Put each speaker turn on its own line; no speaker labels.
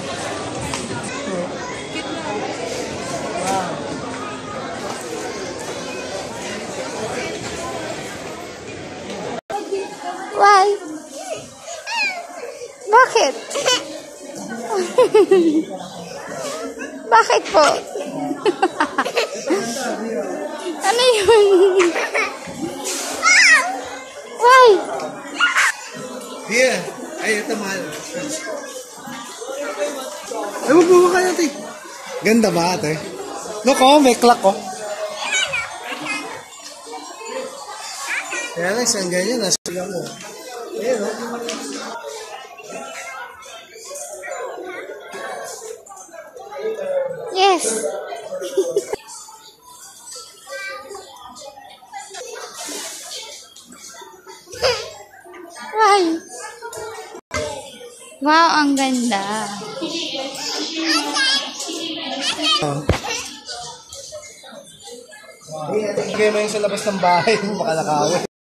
Wow.
Why? Bakit? Bakit po? Ano yun? Why?
Here. Ay, ito mahal. Ay, magbuha ka natin. Ganda ba, ate? Look, oh, may clock, oh. Kaya lang, isang ganyan, nasa lang mo. Ayan, oh.
Yes. Why? Wow, ang ganda.
Bigay mo yung sa labas ng bahay, baka nakawin.